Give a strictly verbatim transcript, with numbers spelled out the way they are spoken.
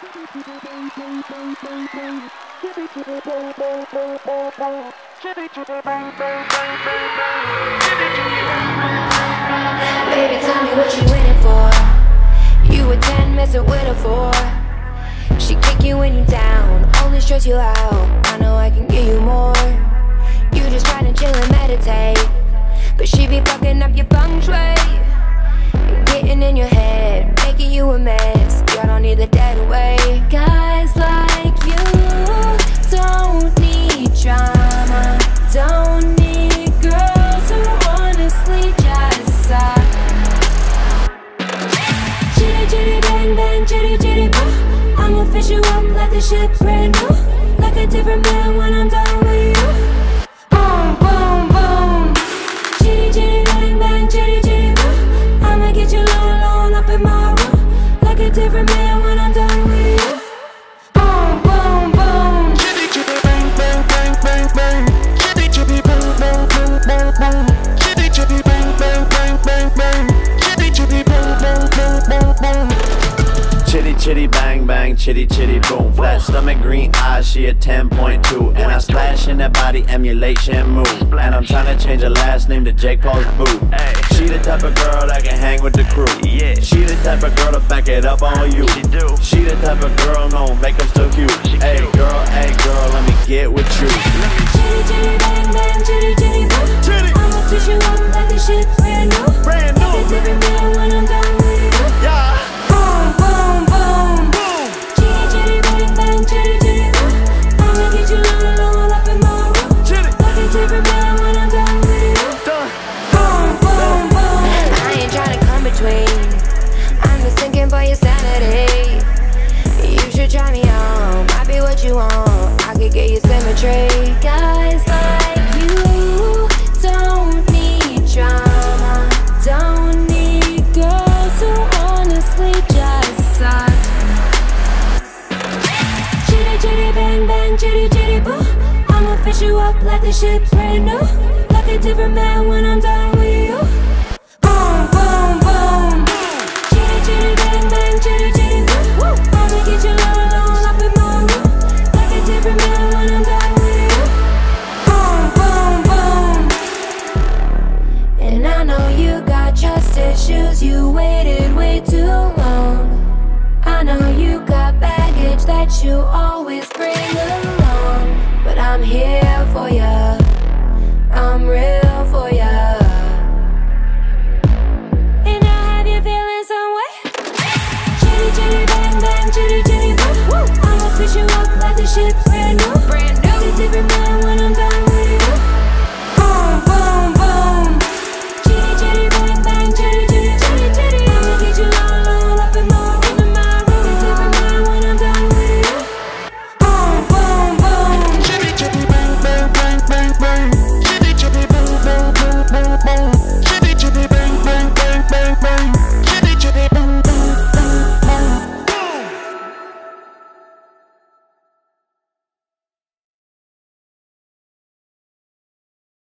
Baby, tell me what you waiting for. You a ten, messing with a four. She kick you when you down, only stress you out. I know I can give you more. You just try to chill and meditate, but she be fucking up your feng shui, getting in your head, making you a mess. Y'all don't need the dead away. Guys like you don't need drama, don't need girls who honestly just suck. Chitty chitty bang bang, chitty chitty boo. I'ma fish you up like the shit brand new, like a different man when I'm done with you. Boom boom boom. Chitty chitty bang bang, chitty chitty boo. I'ma get you alone alone up in my room, like a different man when I'm done with you. Boom boom boom. Chitty chitty bang bang bang bang bang. Chitty chitty bang bang bang bang bang. Chitty chitty bang bang bang bang bang. Chitty chitty bang bang bang bang bang. Chitty chitty bang bang, chitty chitty boom. Flat stomach, green eyes, she a ten point two. And I splash in that body, emulation move. And I'm tryna change her last name to Jake Paul's boo. She the type of girl that can hang with the crew. She the type of girl to back it up on you. She the type of girl, no, make them still cute. Hey girl, hey girl, let me get with you. Chitty chitty bang bang, chitty chitty boo. I'ma fish you up like the shit brand new, Brand new. like a different man when I'm done with you. Yeah. Boom boom boom. Chitty chitty bang bang, chitty chitty boo. I'ma get you alone alone up in my room, like a different man when I'm done with you. Boom boom boom. I ain't tryna come between, I'm just thinking for your sanity. You should try me on, might be what you want. I could get you symmetry. Guys like you don't need drama, don't need girls who honestly just suck. Chitty chitty bang bang, chitty chitty boo. I'ma fish you up like the shit brand new, like a different man when I'm done with you. Boom boom boom. Chitty chitty bang bang, chitty chitty boo. I'ma get you alone alone up in my room, like a different man when I'm done with you. Boom boom boom. And I know you got trust issues, you waited way too long. I know you got baggage that you always bring along, but I'm here for ya, I'm real.